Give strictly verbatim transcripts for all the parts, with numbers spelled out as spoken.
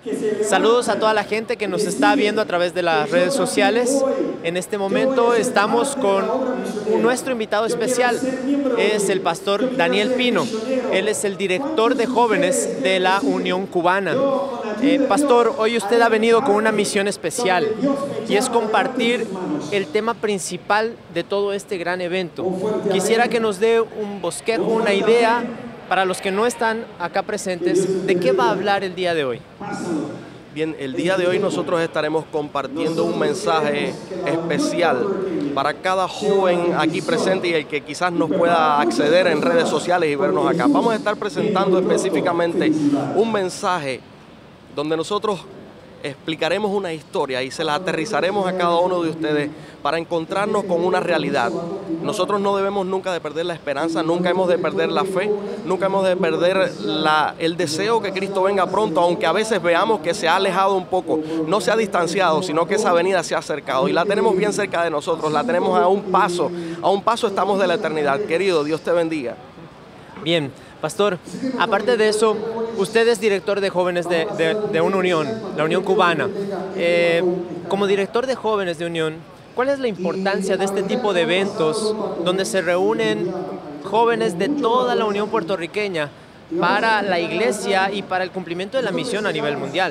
Saludos a toda la gente que nos está viendo a través de las redes sociales. En este momento estamos con nuestro invitado especial, es el pastor Daniel Pino. Él es el director de jóvenes de la Unión Cubana. Eh, pastor, hoy usted ha venido con una misión especial y es compartir el tema principal de todo este gran evento. Quisiera que nos dé un bosquejo, una idea para los que no están acá presentes, ¿de qué va a hablar el día de hoy? Bien, el día de hoy nosotros estaremos compartiendo un mensaje especial para cada joven aquí presente y el que quizás nos pueda acceder en redes sociales y vernos acá. Vamos a estar presentando específicamente un mensaje donde nosotros explicaremos una historia y se la aterrizaremos a cada uno de ustedes para encontrarnos con una realidad. Nosotros no debemos nunca de perder la esperanza, nunca hemos de perder la fe, nunca hemos de perder la, el deseo que Cristo venga pronto, aunque a veces veamos que se ha alejado un poco, no se ha distanciado, sino que esa venida se ha acercado y la tenemos bien cerca de nosotros, la tenemos a un paso, a un paso estamos de la eternidad. Querido, Dios te bendiga. Bien, pastor, aparte de eso, usted es director de jóvenes de, de, de una unión, la Unión Cubana. Eh, como director de jóvenes de unión, ¿cuál es la importancia de este tipo de eventos donde se reúnen jóvenes de toda la Unión puertorriqueña para la iglesia y para el cumplimiento de la misión a nivel mundial?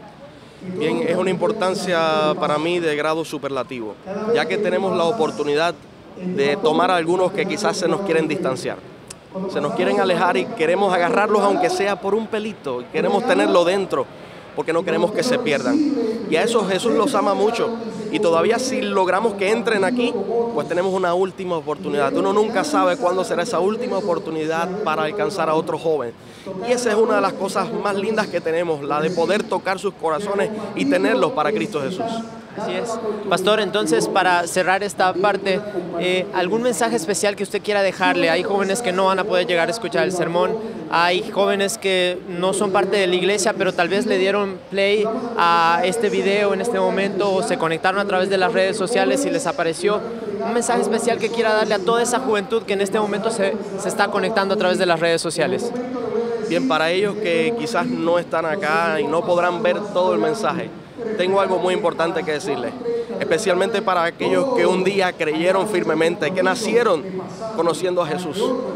Bien, es una importancia para mí de grado superlativo, ya que tenemos la oportunidad de tomar a algunos que quizás se nos quieren distanciar. Se nos quieren alejar y queremos agarrarlos aunque sea por un pelito, queremos tenerlo dentro porque no queremos que se pierdan. Y a eso Jesús los ama mucho y todavía si logramos que entren aquí, pues tenemos una última oportunidad. Uno nunca sabe cuándo será esa última oportunidad para alcanzar a otro joven. Y esa es una de las cosas más lindas que tenemos, la de poder tocar sus corazones y tenerlos para Cristo Jesús. Así es. Pastor, entonces para cerrar esta parte, eh, ¿algún mensaje especial que usted quiera dejarle? Hay jóvenes que no van a poder llegar a escuchar el sermón, hay jóvenes que no son parte de la iglesia, pero tal vez le dieron play a este video en este momento o se conectaron a través de las redes sociales y les apareció. Un mensaje especial que quiera darle a toda esa juventud que en este momento se, se está conectando a través de las redes sociales. Bien, para ellos que quizás no están acá y no podrán ver todo el mensaje, tengo algo muy importante que decirles, especialmente para aquellos que un día creyeron firmemente, que nacieron conociendo a Jesús.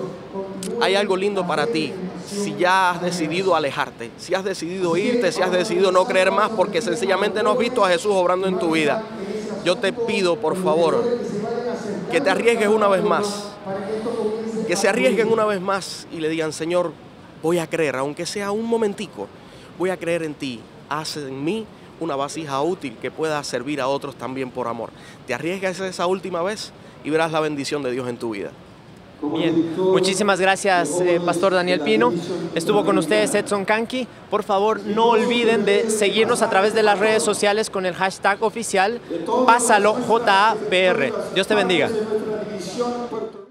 Hay algo lindo para ti si ya has decidido alejarte, si has decidido irte, si has decidido no creer más porque sencillamente no has visto a Jesús obrando en tu vida. Yo te pido, por favor, que te arriesgues una vez más, que se arriesguen una vez más y le digan, Señor, voy a creer, aunque sea un momentico, voy a creer en ti, haz en mí una vasija útil que pueda servir a otros también por amor. Te arriesgas esa última vez y verás la bendición de Dios en tu vida. Bien, muchísimas gracias, eh, Pastor Daniel Pino. Estuvo con ustedes Edson Kanki. Por favor, no olviden de seguirnos a través de las redes sociales con el hashtag oficial Pásalo J A P R. Dios te bendiga.